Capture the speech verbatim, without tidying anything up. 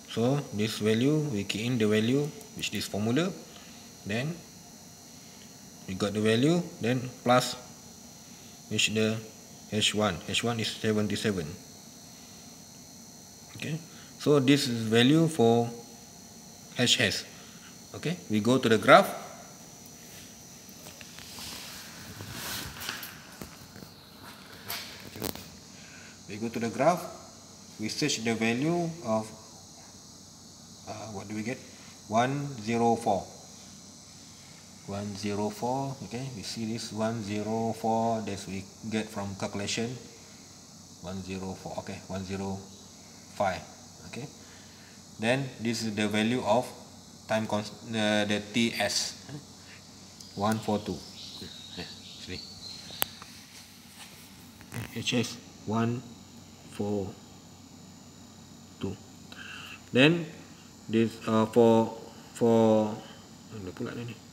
So this value, we key in the value which this formula, then we got the value, then plus which the H one. H one is seventy-seven. Okay, so this is value for H S. Okay, we go to the graph. We go to the graph. We search the value of uh, what do we get? one zero four. one zero four. Okay, we see this one zero four that we get from calculation. one zero four. Okay, one zero five. Okay, then this is the value of time constant, uh, the T S one forty-two. See, H S one forty-two. Then this uh, for for ada pula ni